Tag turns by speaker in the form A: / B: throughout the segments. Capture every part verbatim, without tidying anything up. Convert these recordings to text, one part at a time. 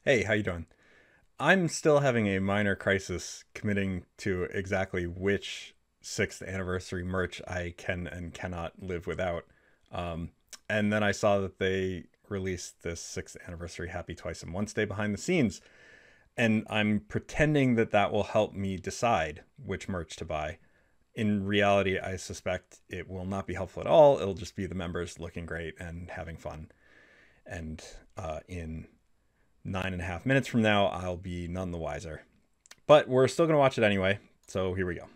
A: Hey, how you doing? I'm still having a minor crisis committing to exactly which sixth anniversary merch I can and cannot live without. Um, and then I saw that they released this sixth anniversary Happy Twice in Once Day behind the scenes, and I'm pretending that that will help me decide which merch to buy. In reality, I suspect it will not be helpful at all. It'll just be the members looking great and having fun. And uh, in nine and a half minutes from now, I'll be none the wiser. But we're still going to watch it anyway, so here we go.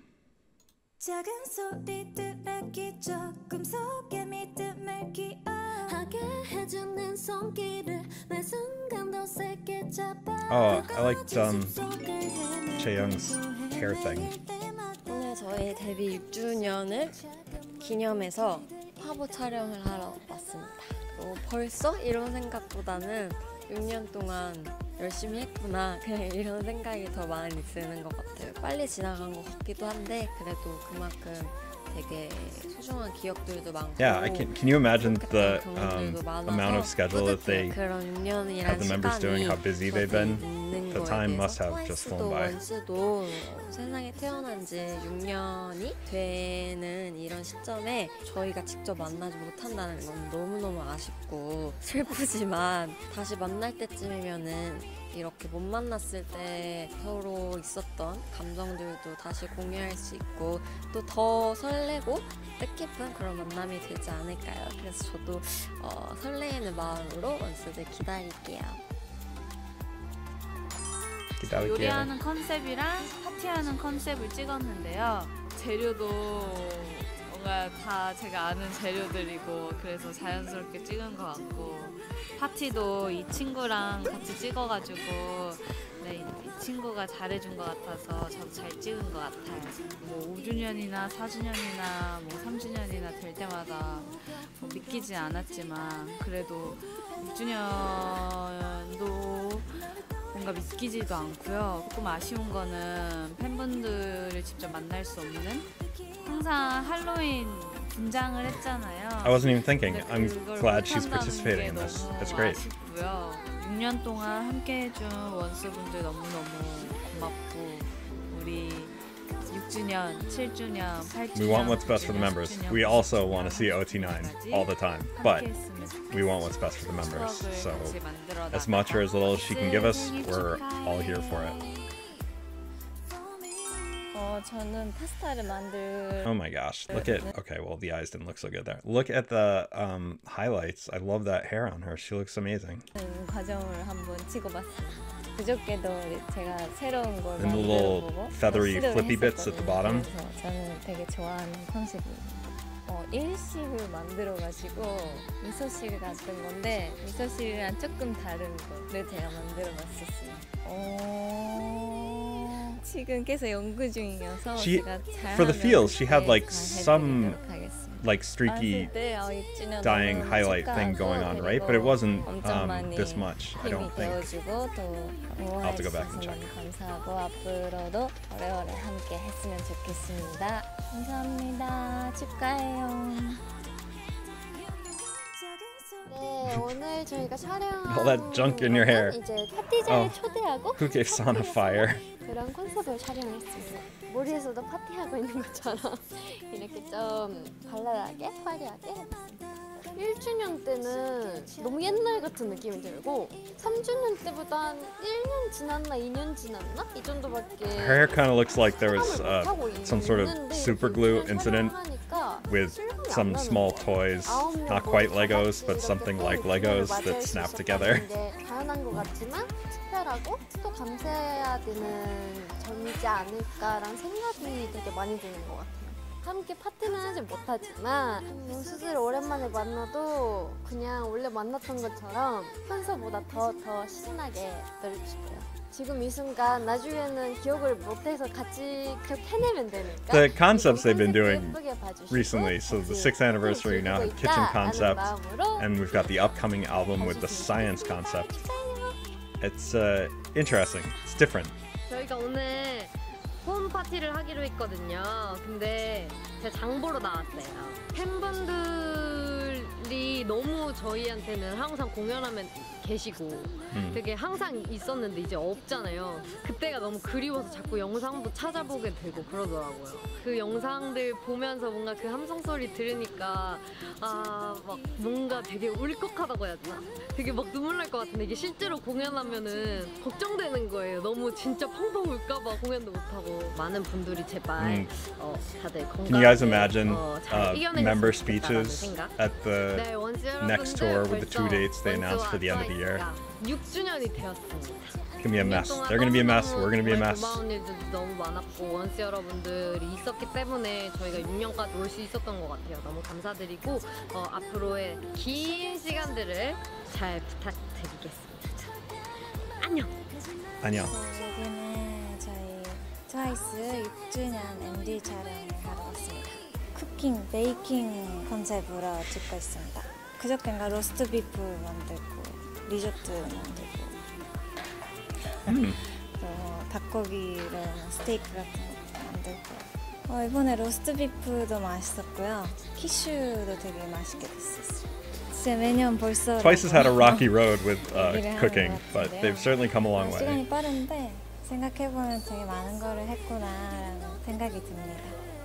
A: Oh, I liked um, Chaeyoung's hair thing.
B: 오늘 저희 데뷔 육 주년을 기념해서 화보 촬영을 하러 왔습니다. 어, 벌써? 이런 생각보다는 육 년 동안 열심히 했구나, 그냥 이런 생각이 더 많이 드는 것 같아요. 빨리 지나간 것 같기도 한데 그래도 그만큼 되게 소중한 기억들도 많고.
A: Yeah, I can. Can you imagine the um, amount of schedule that they have the members doing? How busy they've been. The time must have just flown by.
B: 원스도 세상에 태어난 지 육 년이 되는 이런 시점에 저희가 직접 만나지 못한다는 건 너무너무 아쉽고 슬프지만 다시 만날 때쯤이면은 이렇게 못 만났을 때 서로 있었던 감정들도 다시 공유할 수 있고 또 더 설레고 뜻깊은 그런 만남이 되지 않을까요? 그래서 저도 어, 설레이는 마음으로 원스를 기다릴게요.
A: 기다릴게요.
C: 요리하는 컨셉이랑 파티하는 컨셉을 찍었는데요. 재료도 뭔가 다 제가 아는 재료들이고 그래서 자연스럽게 찍은 것 같고, 파티도 이 친구랑 같이 찍어가지고 네, 이 친구가 잘해준 것 같아서 저도 잘 찍은 것 같아요. 뭐 오 주년이나 사 주년이나 뭐 삼 주년이나 될 때마다 뭐 믿기지 않았지만 그래도 육 주년도 뭔가 믿기지도 않고요. 조금 아쉬운 거는 팬분들을 직접 만날 수 없는, 항상 할로윈 분장을 했잖아요.
A: I wasn't even thinking. I'm glad she's participating in this. That's great.
C: 아쉽고요. 육 년 동안 함께 해준 원스분들 너무너무 고맙고, 우리 육 주년, 칠 주년, 팔 주년,
A: We want what's best for the members. We also want to see O T nine all the time, but we want what's best for the members. So as much or as little as she can give us, we're all here for it.
B: 어, 저는 파스타를 만들.
A: Oh my gosh. Look at, okay, well, the eyes didn't look so good there. Look at the um, highlights. I love that hair on her. She looks amazing.
B: 과정을 한번 찍어봤습니다. 그저께도 제가 새로운 걸
A: And the little feathery flippy bits at the bottom.
B: 그래서 저는 되게 좋아하는 컨셉이에요. 어, 일식을 만들어가지고 미소실 같은 건데 미소실이랑 조금 다른 거를 제가 만들어봤었어요. 어... 지금 계속 연구 중이어서
A: She,
B: 제가
A: for the feels, she had like some
B: 하겠습니다.
A: like streaky dyeing highlight thing going on, right? But it wasn't um, this much, I don't think. I'll have to go back and check.
B: 감사하고 앞으로도 오래오래 함께 했으면 좋겠습니다. 감사합니다. 축하해요. 네, 오늘 저희가 촬영한
A: All that junk in your hair.
B: 이제 파티자를
A: Oh.
B: 초대하고
A: Who gave Sana fire?
B: 그런 콘셉트를 촬영했습니다. 머리에서도 파티하고 있는 것처럼 이렇게 좀 발랄하게 화려하게 해봤습니다. 일 주년 때는 너무 옛날 같은 느낌이 들고 삼 주년 때보다 한 일 년 지났나 이 년 지났나? 이 정도밖에
A: Her hair kind of looks like there was uh, some sort of super glue incident with some small toys, not quite Legos, but something like Legos that snap together.
B: 당연한 것 같지만 특별하고 또 감사해야 되는 점이지 않을까라는 생각이 되게 많이 드는 것 같아요. 함께 파티는 하지 못하지만 원수들 오랜만에 만나도 그냥 원래 만났던 것처럼 평소보다 더 더 신나게 놀고 싶어요. 지금 이 순간 나중에는 기억을 못해서 같이 기억해내면 되니까.
A: The concepts they've been doing recently, so the sixth anniversary now had kitchen concept, and we've got the upcoming album with the science concept. It's uh, interesting. It's different.
D: 저희가 오늘 홈 파티를 하기로 했거든요. 근데 제가 장 보러 나왔어요. 팬분들이 팬분들이 너무 저희한테는 항상 공연하면 계시고
A: 음.
D: 되게 항상 있었는데 이제 없잖아요. 그때가 너무 그리워서 자꾸 영상도 찾아보게 되고 그러더라고요. 그 영상들 보면서 뭔가 그 함성 소리 들으니까 아 막 뭔가 되게 울컥하다고 해야 되나? 되게 막 눈물 날 것 같은데 이게 실제로 공연하면은 걱정되는 거예요. 너무 진짜 펑펑 울까봐 공연도 못하고. 많은 분들이 제발
A: 음.
D: 어, 다들 건강.
A: Can you guys imagine
D: 어, 잘
A: uh,
D: 이겨내셨으면
A: member
D: 좋겠다라는
A: speeches
D: 생각.
A: at the
D: 네, 원스
A: next
D: 여러분들
A: tour with the two
D: 벌써
A: dates they announced for the end of the year?
D: 원스와 육 주년이 되었습니다.
A: It's gonna be a mess. They're gonna be a mess. We're gonna be a mess.
D: 고마운 일들도 너무 많았고 원스 여러분들이 있었기 때문에 저희가 육 년까지 올 수 있었던 것 같아요. 너무 감사드리고 어, 앞으로의 긴 시간들을 잘 부탁드리겠습니다. 안녕.
A: 안녕.
E: 여기는 저희 트와이스 육 주년 엠디 촬영을 하러 왔습니다. 쿠킹, 베이킹 컨셉으로 찍고 있습니다. 그저께인가 로스트 비프 만들고 리조트 만들고
A: 음.
E: 또 닭고기로 스테이크 같은 거 만들고 어, 이번에 로스트 비프도 맛있었고요. 키슈도 되게 맛있게 됐었어요. 진짜 매년 벌써
A: Twice has had a rocky road with uh,
E: 얘기를 하는
A: cooking,
E: 것
A: but
E: 같은데요.
A: they've certainly come a long way.
E: 시간이 빠른데 생각해보면 되게 많은 거를 했구나라는 생각이 듭니다.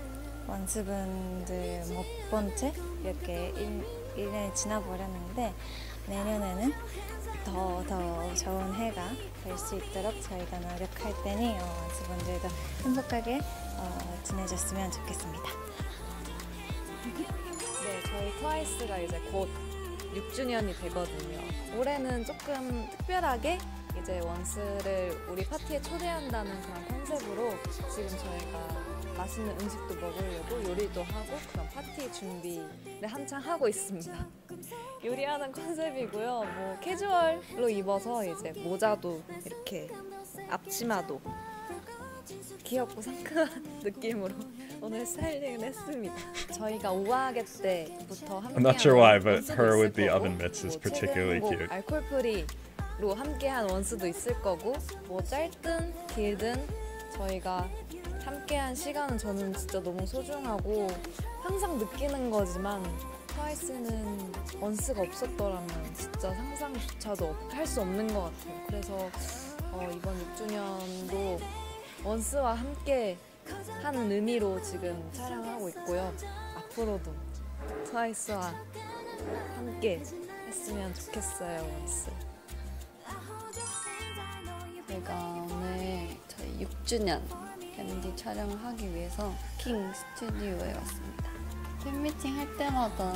E: 원수분들 못 본 채 이렇게 일, 일 년이 지나버렸는데 내년에는 더, 더 좋은 해가 될 수 있도록 저희가 노력할 테니 어, 원수분들도 행복하게 어, 지내셨으면 좋겠습니다.
F: 네, 저희 트와이스가 이제 곧 육 주년이 되거든요. 올해는 조금 특별하게 이제 원스를 우리 파티에 초대한다는 그런 컨셉으로 지금 저희가 맛있는 음식도 먹으려고 요리도 하고 그런 파티 준비를 한창 하고 있습니다. 요리하는 컨셉이고요. 뭐 캐주얼로 입어서 이제 모자도 이렇게 앞치마도 귀엽고 상큼한 느낌으로 오늘 스타일링을 했습니다. 저희가 오화개 때부터 함께
A: I'm not sure why, but her with the oven mitts is particularly cute.
F: 알콜 프리로 함께한 원스도 있을 거고 뭐 짧든 길든 저희가 함께한 시간은 저는 진짜 너무 소중하고 항상 느끼는 거지만 트와이스는 원스가 없었더라면 진짜 상상조차도 할 수 없는 것 같아요. 그래서 어, 이번 육 주년도 원스와 함께 하는 의미로 지금 촬영하고 있고요. 앞으로도 트와이스와 함께 했으면 좋겠어요, 원스.
B: 제가 오늘 저희 육 주년 엠디 촬영을 하기 위해서 킹 스튜디오에 왔습니다. 팬미팅 할 때마다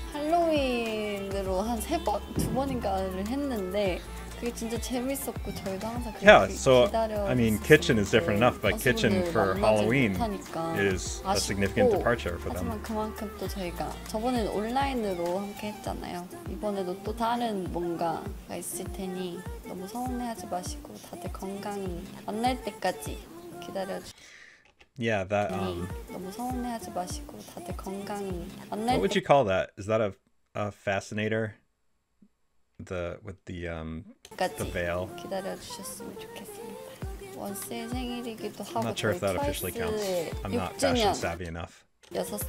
B: 할로윈으로 한 세 번, 두 번인가를 했는데 그게 진짜 재밌었고 저희도 항상
A: Yeah,
B: 그렇게
A: so
B: 기다려.
A: I mean, kitchen is different enough, but kitchen for Halloween is a significant departure for them.
B: 하지만 그만큼 또 저희가 저번에는 온라인으로 함께 했잖아요. 이번에도 또 다른 뭔가가 있을 테니 너무 서운해하지 마시고 다들 건강히 만날 때까지 기다려주세요.
A: Yeah, that. Um,
B: 너무 서운해하지 마시고 다들 건강히 만날
A: what would you call that? Is that a a fascinator? The with the um the
B: 때까지
A: veil.
B: 기다려주셨으면 좋겠습니다. 원스의 생일이기도
A: I'm
B: 하고
A: not sure if that
B: 저희
A: officially counts.
B: 트와이스의
A: I'm not
B: 육
A: fashion
B: 주년
A: savvy enough.
B: 여섯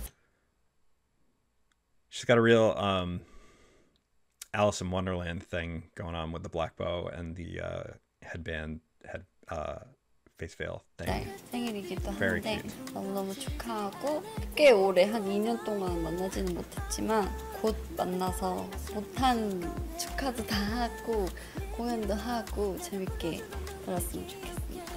A: She's got a real um Alice in Wonderland thing going on with the black bow and the uh, headband head uh, face veil thing.
B: 살 생일이기도
A: Very
B: 한데
A: cute.
B: 너무너무 축하하고 꽤 오래 한 이 년 동안 만나지는 못했지만 곧 만나서 못한 축하도 다 하고 공연도 하고 재밌게 놀았으면 좋겠습니다.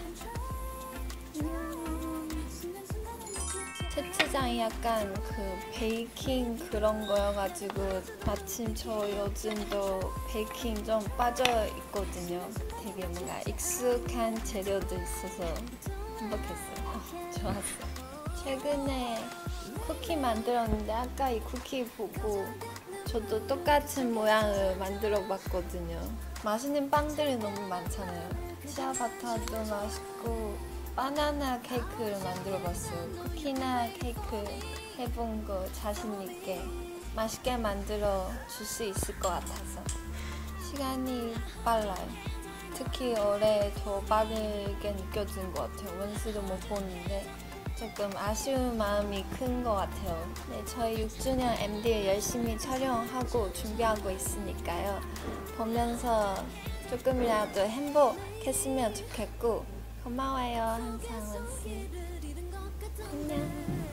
E: 채취장이 약간 그 베이킹 그런 거여가지고 마침 저 요즘도 베이킹 좀 빠져 있거든요. 되게 뭔가 익숙한 재료도 있어서 행복했어요. 좋았어요. 최근에 쿠키 만들었는데 아까 이 쿠키 보고 저도 똑같은 모양을 만들어 봤거든요. 맛있는 빵들이 너무 많잖아요. 치아바타도 맛있고 바나나 케이크를 만들어 봤어요. 쿠키나 케이크 해본 거 자신 있게 맛있게 만들어 줄 수 있을 것 같아서 시간이 빨라요. 특히 올해 더 빠르게 느껴지는 것 같아요. 원스도 못 보는데 조금 아쉬운 마음이 큰 것 같아요. 네, 저희 육 주년 엠디 열심히 촬영하고 준비하고 있으니까요. 보면서 조금이라도 행복했으면 좋겠고 고마워요, 항상 원씨. 안녕.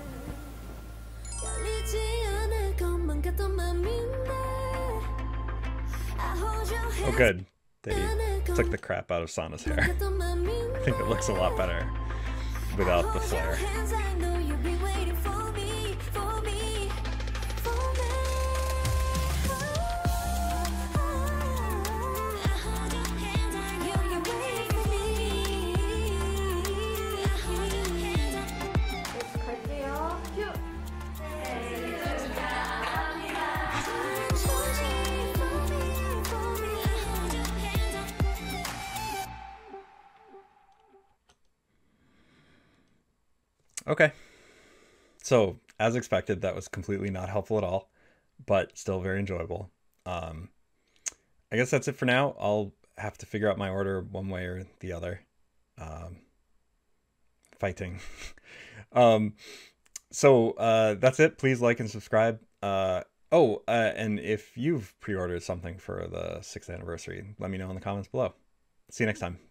A: Oh, good. They took the crap out of Sana's hair. I think it looks a lot better without the flare. Okay, so as expected, that was completely not helpful at all, but still very enjoyable. Um, I guess that's it for now. I'll have to figure out my order one way or the other. Um, fighting. um, so uh, that's it. Please like and subscribe. Uh, oh, uh, and if you've pre-ordered something for the sixth anniversary, let me know in the comments below. See you next time.